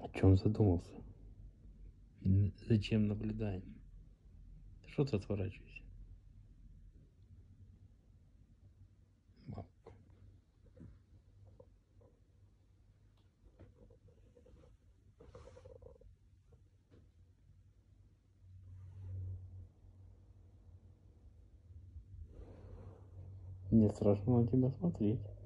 О чем задумался? Зачем наблюдаем? Что ты отворачиваешься? Мамка. Мне страшно на тебя смотреть.